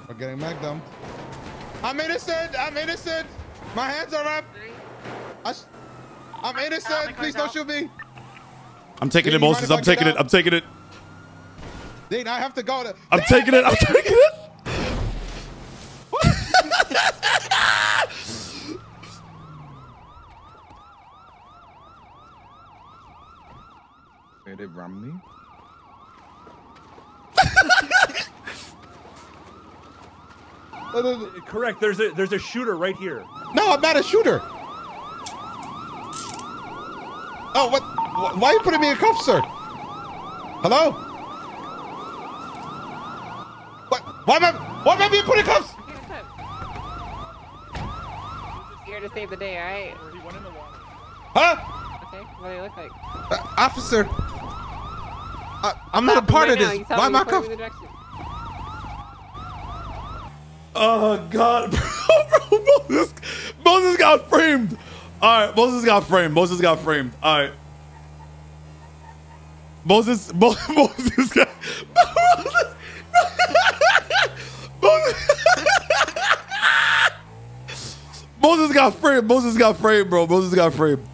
We're getting magnum. I'm innocent. I'm innocent. My hands are up. I'm innocent. Please don't shoot me. I'm taking it, Moses. I'm taking it. I'm taking it. Dean, I have to go to. I'm taking it. I'm taking it. They ram me. Correct. There's a shooter right here. No, I'm not a shooter. Oh, what? Why are you putting me in cuffs, sir? Hello? What? Why am I being put in cuffs? Here to save the day, alright? Huh? Okay, what do they look like? Officer, I'm not a part of this. Why am I cuffed? Oh God, bro, Moses got framed. All right, Moses got framed. Moses got framed. All right, Moses got Moses got framed. Moses got framed, bro. Moses got framed.